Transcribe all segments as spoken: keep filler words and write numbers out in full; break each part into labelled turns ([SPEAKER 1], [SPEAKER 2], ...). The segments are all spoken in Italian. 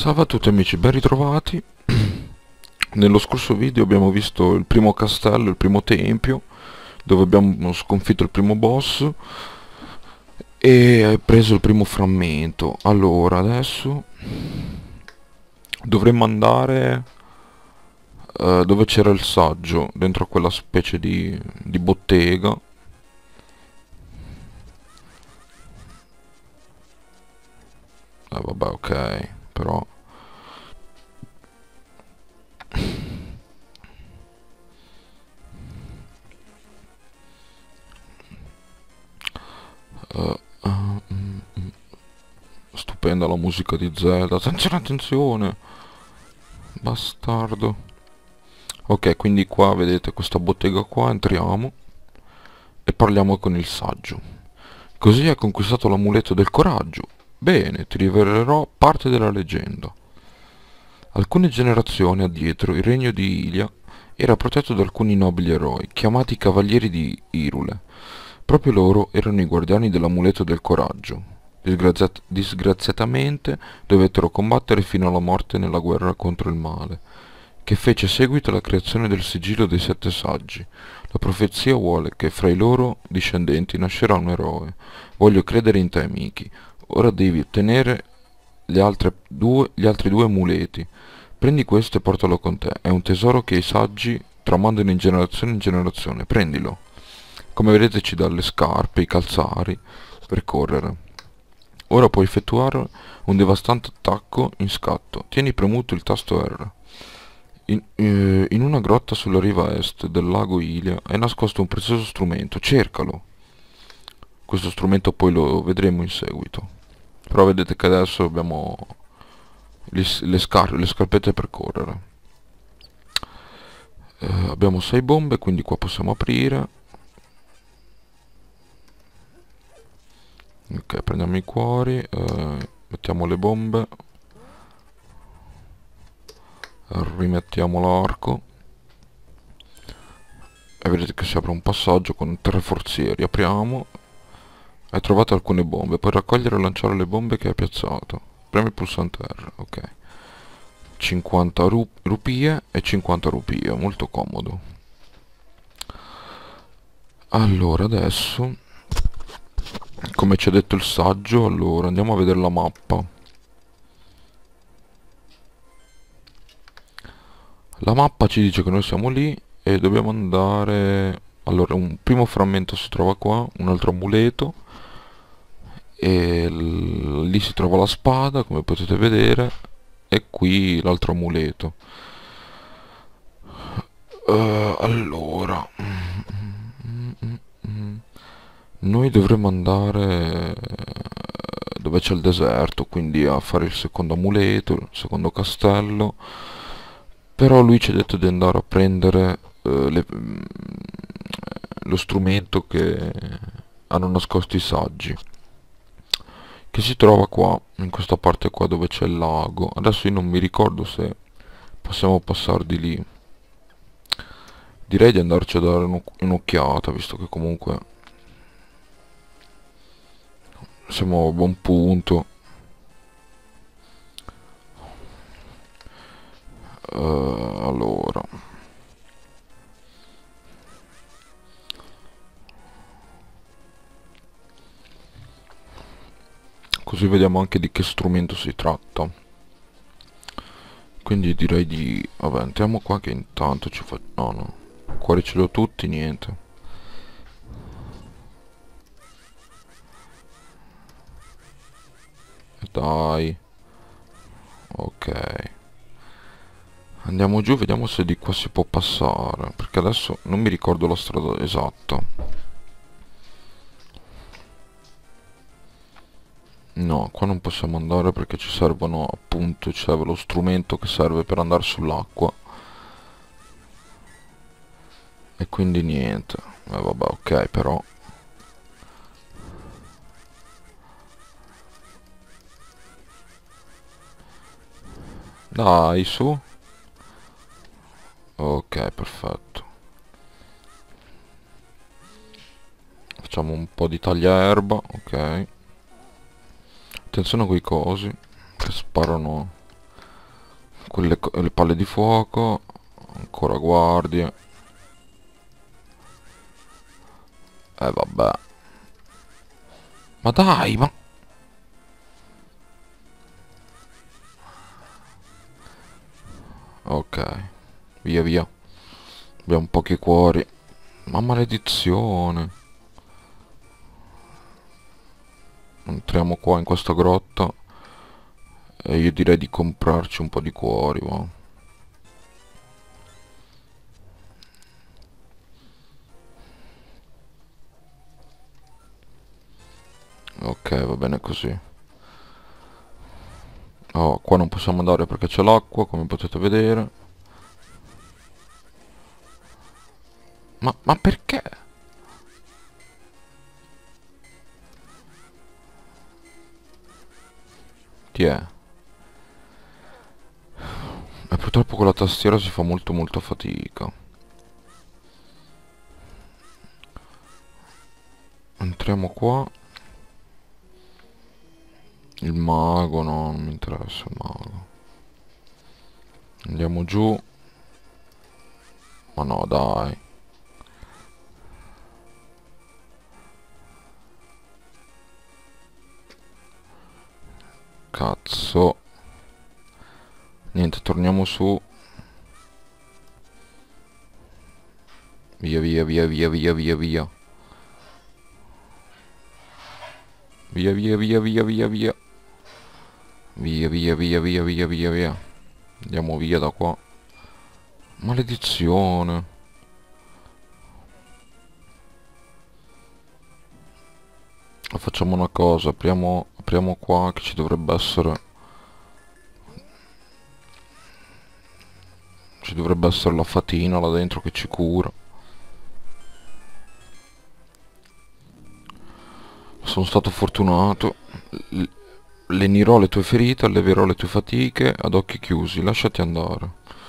[SPEAKER 1] Salve a tutti amici, ben ritrovati. Nello scorso video abbiamo visto il primo castello, il primo tempio, dove abbiamo sconfitto il primo boss e preso il primo frammento. Allora, adesso dovremmo andare eh, dove c'era il saggio, dentro a quella specie di, di bottega. Eh, vabbè, ok, però... eh, eh, mm, mm. Stupenda la musica di Zelda. Attenzione, attenzione! Bastardo. Ok, quindi qua vedete questa bottega qua, entriamo e parliamo con il saggio. Così hai conquistato l'amuleto del coraggio. Bene, ti rivelerò parte della leggenda. Alcune generazioni addietro il regno di Ilia era protetto da alcuni nobili eroi, chiamati Cavalieri di Irule. Proprio loro erano i guardiani dell'amuleto del coraggio. Disgraziat- disgraziatamente dovettero combattere fino alla morte nella guerra contro il male, che fece seguito alla creazione del sigillo dei sette saggi. La profezia vuole che fra i loro discendenti nascerà un eroe. Voglio credere in te, Miki. Ora devi ottenere le altre due, gli altri due amuleti. Prendi questo e portalo con te. È un tesoro che i saggi tramandano in generazione in generazione. Prendilo. Come vedete ci dà le scarpe, i calzari per correre. Ora puoi effettuare un devastante attacco in scatto. Tieni premuto il tasto R. In, eh, in una grotta sulla riva est del lago Ilia è nascosto un prezioso strumento. Cercalo. Questo strumento poi lo vedremo in seguito. Però vedete che adesso abbiamo le, le, scar le scarpette per correre. Eh, abbiamo sei bombe, quindi qua possiamo aprire. Ok, prendiamo i cuori, eh, mettiamo le bombe, rimettiamo l'arco e vedete che si apre un passaggio con tre forzieri. Apriamo. Hai trovato alcune bombe, puoi raccogliere e lanciare le bombe che hai piazzato. Premi il pulsante R, ok. cinquanta ru rupie e cinquanta rupie, molto comodo. Allora, adesso, come ci ha detto il saggio, allora andiamo a vedere la mappa. La mappa ci dice che noi siamo lì e dobbiamo andare... Allora, un primo frammento si trova qua, un altro amuleto, e lì si trova la spada, come potete vedere, e qui l'altro amuleto. Uh, allora... Noi dovremmo andare dove c'è il deserto, quindi a fare il secondo amuleto, il secondo castello. Però lui ci ha detto di andare a prendere eh, le, lo strumento che hanno nascosto i saggi, che si trova qua, in questa parte qua dove c'è il lago. Adesso io non mi ricordo se possiamo passare di lì. Direi di andarci a dare un'occhiata, visto che comunque siamo a buon punto. Uh, allora, così vediamo anche di che strumento si tratta. Quindi direi di... vabbè, entriamo qua che intanto ci fa... no, no, cuori ce li ho tutti, niente. Dai. Ok. Andiamo giù, vediamo se di qua si può passare, perché adesso non mi ricordo la strada esatta. No, qua non possiamo andare perché ci servono, appunto, ci serve lo strumento che serve per andare sull'acqua. E quindi niente. Eh, vabbè, ok, però. Dai, su. Ok, perfetto. Facciamo un po' di tagliaerba, ok. Attenzione a quei cosi che sparano quelle co- le palle di fuoco. Ancora guardie. Eh vabbè. Ma dai, ma... Ok, via via. Abbiamo pochi cuori. Ma maledizione. Entriamo qua in questa grotta. E io direi di comprarci un po' di cuori, va. Ok, va bene così. Oh, qua non possiamo andare perché c'è l'acqua, come potete vedere. Ma, ma perché? Ti è? E purtroppo con la tastiera si fa molto molto fatica. Entriamo qua. Il mago, no, non mi interessa il mago. Andiamo giù. Ma no, dai. Cazzo. Niente, torniamo su. Via, via, via, via, via, via, via. Via, via, via, via, via, via. Via, via, via, via, via, via, via. Andiamo via da qua. Maledizione. Facciamo una cosa, apriamo, apriamo qua che ci dovrebbe essere... Ci dovrebbe essere la fatina là dentro che ci cura. Sono stato fortunato. L- lenirò le tue ferite, alleverò le tue fatiche ad occhi chiusi. Lasciati andare.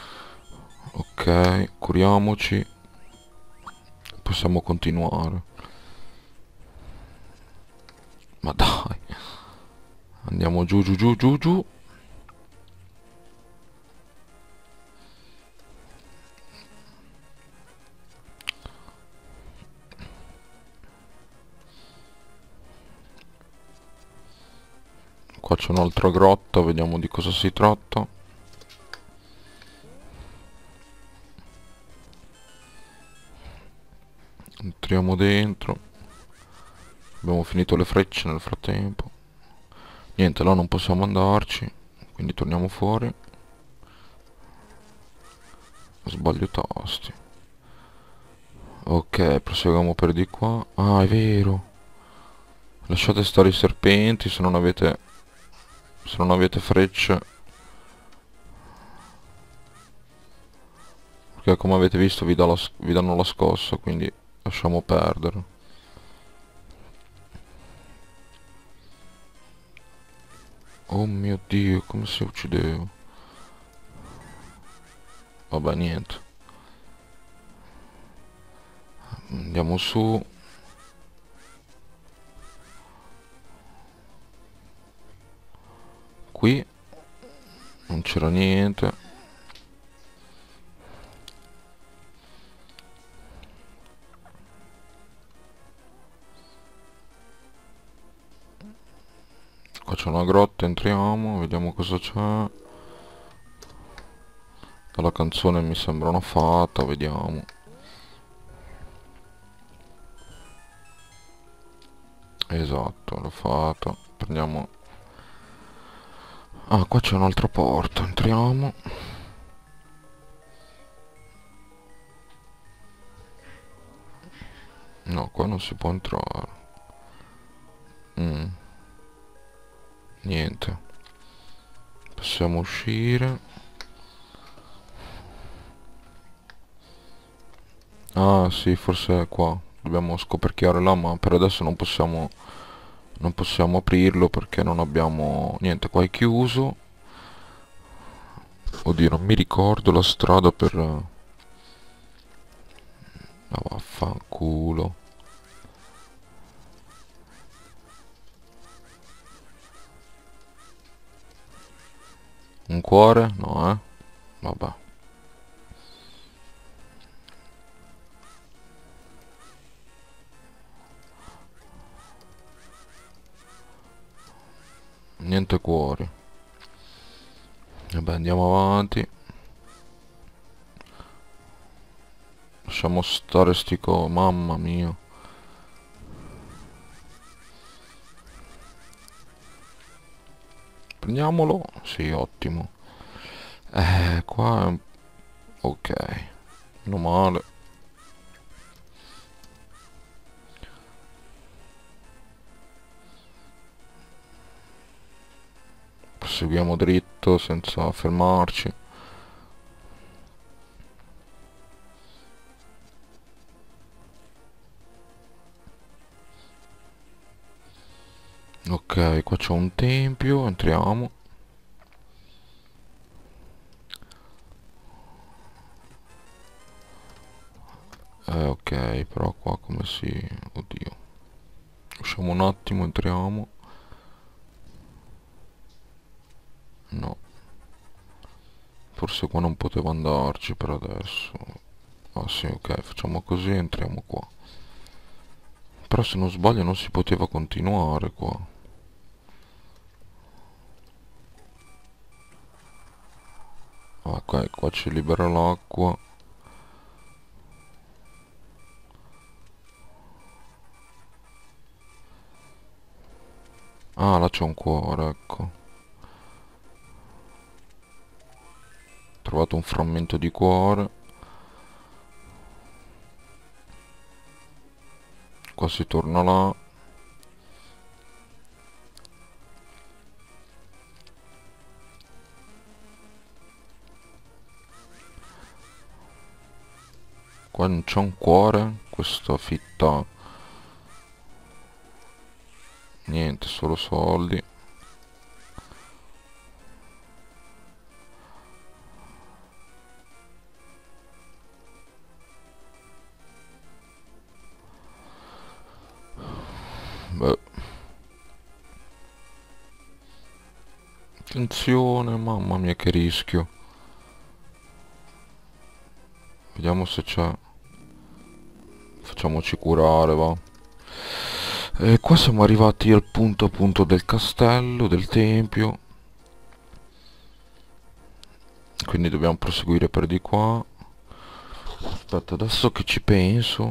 [SPEAKER 1] Ok, curiamoci. Possiamo continuare. Ma dai. Andiamo giù, giù, giù, giù, giù. Qua c'è un'altra grotta, vediamo di cosa si tratta. Entriamo dentro. Abbiamo finito le frecce nel frattempo. Niente, là non possiamo andarci. Quindi torniamo fuori. Sbaglio tasti. Ok, proseguiamo per di qua. Ah, è vero. Lasciate stare i serpenti se non avete... Se non avete frecce. Perché come avete visto vi, dà la, vi danno la scossa, quindi lasciamo perdere. Oh mio Dio, come si uccideva. Vabbè, niente. Andiamo su. Qui non c'era niente. Qua c'è una grotta, entriamo, vediamo cosa c'è. La canzone mi sembra una fata, vediamo. Esatto, la fata. Prendiamo... Ah, qua c'è un'altra porta, entriamo. No, qua non si può entrare. Mm, niente. Possiamo uscire. Ah, sì, forse è qua. Dobbiamo scoperchiare là, ma per adesso non possiamo... Non possiamo aprirlo perché non abbiamo... Niente, qua è chiuso. Oddio, non mi ricordo la strada per... Ah, vaffanculo. Un cuore? No, eh. Vabbè. Niente cuori. Vabbè, andiamo avanti. Lasciamo stare sti co... Mamma mia. Prendiamolo. Sì, ottimo. Eh, qua è un... Ok. Meno male. Proseguiamo dritto senza fermarci. Ok, qua c'è un tempio, entriamo. Eh, ok, però qua come si... Oddio. Usciamo un attimo, entriamo. No. Forse qua non potevo andarci per adesso. Ah sì, ok, facciamo così, entriamo qua. Però se non sbaglio non si poteva continuare qua. Ok, qua ci libera l'acqua. Ah, là c'è un cuore, ecco. Ho trovato un frammento di cuore. Qua si torna là. Qua non c'è un cuore. Questa fitta. Niente, solo soldi. Beh. Attenzione, mamma mia che rischio. Vediamo se c'è. Facciamoci curare, va. E qua siamo arrivati al punto appunto del castello, del tempio. Quindi dobbiamo proseguire per di qua. Aspetta, adesso che ci penso.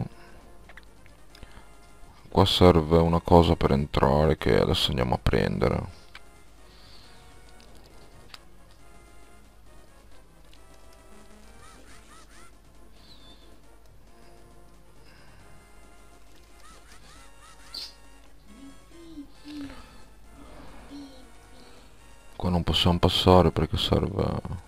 [SPEAKER 1] Qua serve una cosa per entrare che adesso andiamo a prendere. Qua non possiamo passare perché serve...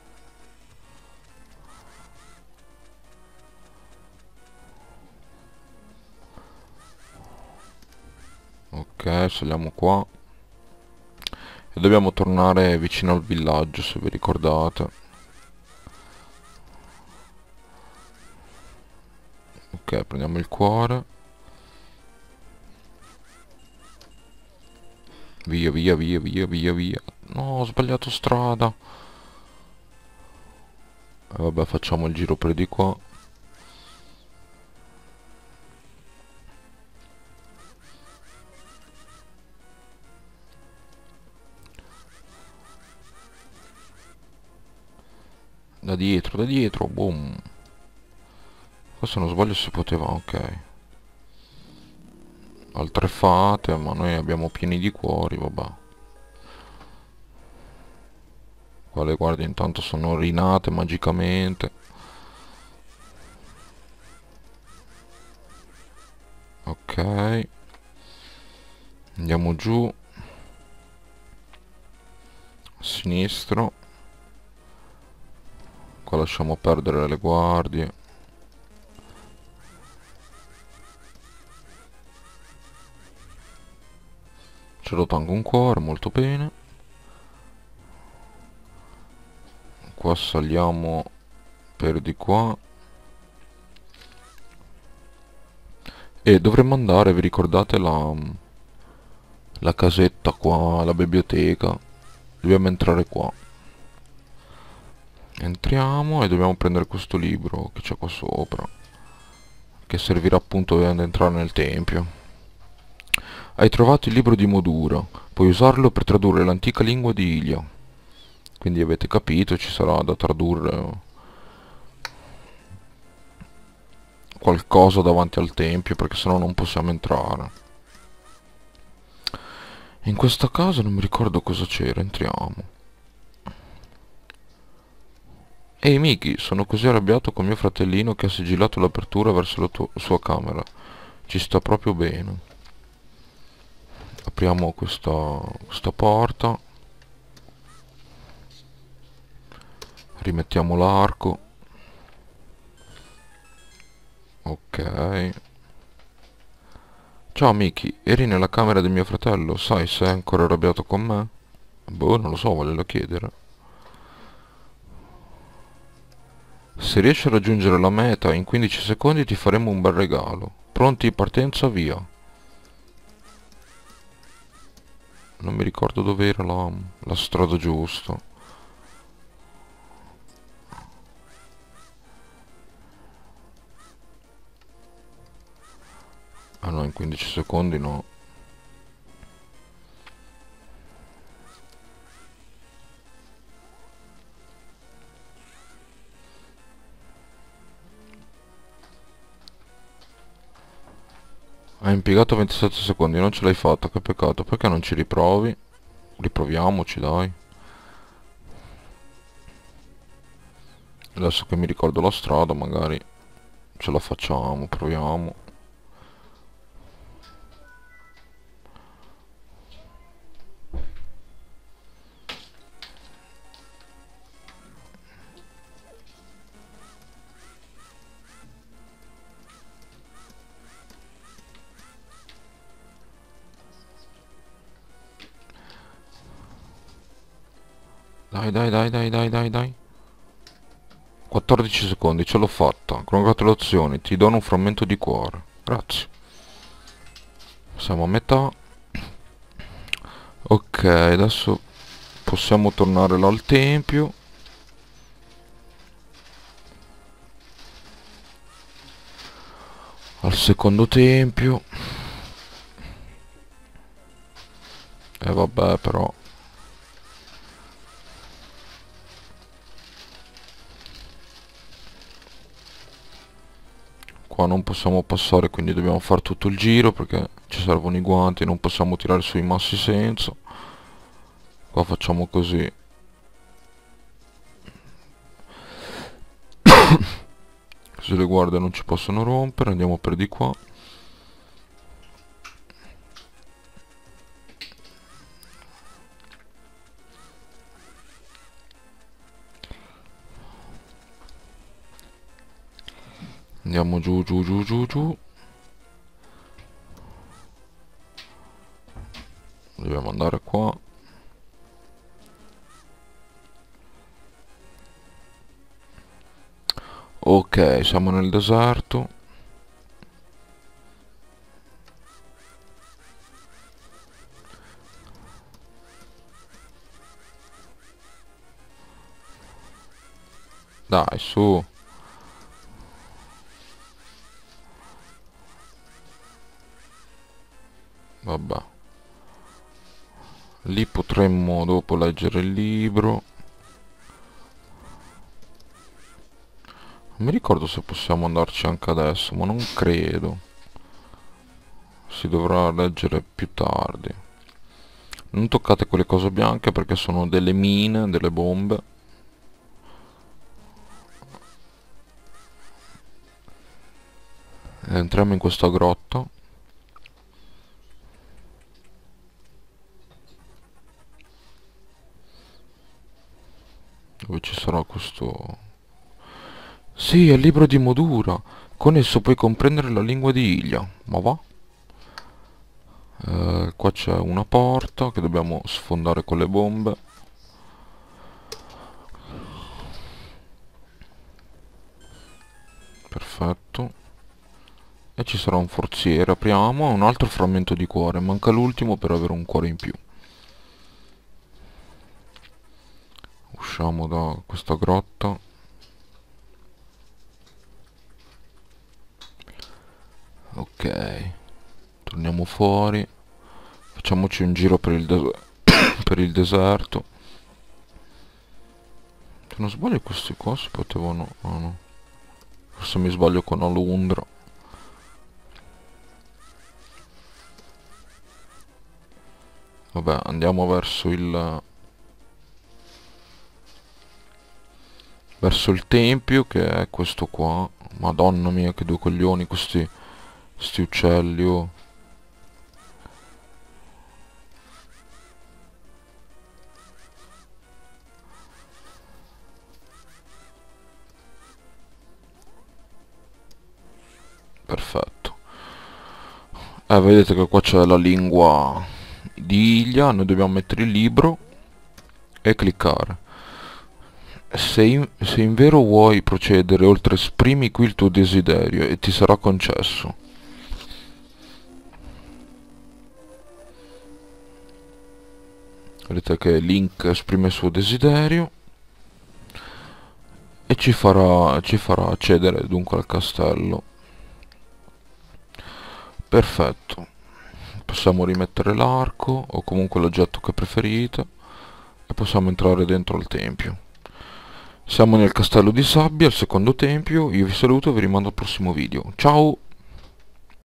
[SPEAKER 1] Ok, saliamo qua. E dobbiamo tornare vicino al villaggio, se vi ricordate. Ok, prendiamo il cuore. Via, via, via, via, via, via. No, ho sbagliato strada. E vabbè, facciamo il giro per di qua. Da dietro, da dietro, boom. Qua se non sbaglio si poteva, ok. Altre fate, ma noi abbiamo pieni di cuori, vabbè. Qua le guardie intanto sono rinate magicamente. Ok. Andiamo giù. A sinistro. Qua lasciamo perdere le guardie. Ce lo tengo un cuore, molto bene. Qua saliamo per di qua. E dovremmo andare, vi ricordate la, la casetta qua, la biblioteca? Dobbiamo entrare qua. Entriamo e dobbiamo prendere questo libro che c'è qua sopra, che servirà appunto ad entrare nel tempio. Hai trovato il libro di Modura, puoi usarlo per tradurre l'antica lingua di Ilia. Quindi avete capito, ci sarà da tradurre qualcosa davanti al tempio, perché sennò non possiamo entrare. In questa casa non mi ricordo cosa c'era, entriamo. Ehi Miki, sono così arrabbiato con mio fratellino che ha sigillato l'apertura verso la tua- sua camera. Ci sta proprio bene. Apriamo questa, questa porta. Rimettiamo l'arco. Ok. Ciao Miki, eri nella camera del mio fratello? Sai se è ancora arrabbiato con me? Boh, non lo so, voglio chiedere. Se riesci a raggiungere la meta in quindici secondi ti faremo un bel regalo. Pronti, partenza, via. Non mi ricordo dove era la, la strada giusta. Ah no, in quindici secondi no. Hai impiegato ventisette secondi, non ce l'hai fatta, che peccato. Perché non ci riprovi? Riproviamoci, dai. Adesso che mi ricordo la strada, magari ce la facciamo, proviamo. Dai, dai, dai, dai, dai, dai, dai. quattordici secondi, ce l'ho fatta. Congratulazioni, ti dono un frammento di cuore. Grazie. Siamo a metà. Ok, adesso possiamo tornare là al tempio. Al secondo tempio. E vabbè, però. Qua non possiamo passare, quindi dobbiamo fare tutto il giro perché ci servono i guanti, non possiamo tirare sui massi senza. Qua facciamo così. Così le guardie non ci possono rompere, andiamo per di qua. Andiamo giù, giù, giù, giù, giù. Dobbiamo andare qua. Ok, siamo nel deserto. Dai, su. Vabbè. Lì potremmo dopo leggere il libro. Non mi ricordo se possiamo andarci anche adesso, ma non credo. Si dovrà leggere più tardi. Non toccate quelle cose bianche perché sono delle mine, delle bombe. Entriamo in questa grotta. Dove ci sarà questo... Sì, è il libro di Modura. Con esso puoi comprendere la lingua di Ilia. Ma va? Eh, qua c'è una porta che dobbiamo sfondare con le bombe. Perfetto. E ci sarà un forziere. Apriamo. Un altro frammento di cuore. Manca l'ultimo per avere un cuore in più. usciamo da questa grotta. Ok, torniamo fuori, facciamoci un giro per il, des per il deserto. Se non sbaglio questi qua si potevano... oh no, forse mi sbaglio con Alundra. Vabbè, andiamo verso il... verso il tempio, che è questo qua. Madonna mia, che due coglioni questi... questi uccelli, oh. Perfetto. Eh, vedete che qua c'è la lingua di Ilia. Noi dobbiamo mettere il libro e cliccare. Se in, se in vero vuoi procedere oltre, esprimi qui il tuo desiderio e ti sarà concesso. Vedete che Link esprime il suo desiderio e ci farà, ci farà accedere dunque al castello. Perfetto. Possiamo rimettere l'arco o comunque l'oggetto che preferite e possiamo entrare dentro il tempio. Siamo nel castello di sabbia, il secondo tempio. Io vi saluto e vi rimando al prossimo video. Ciao!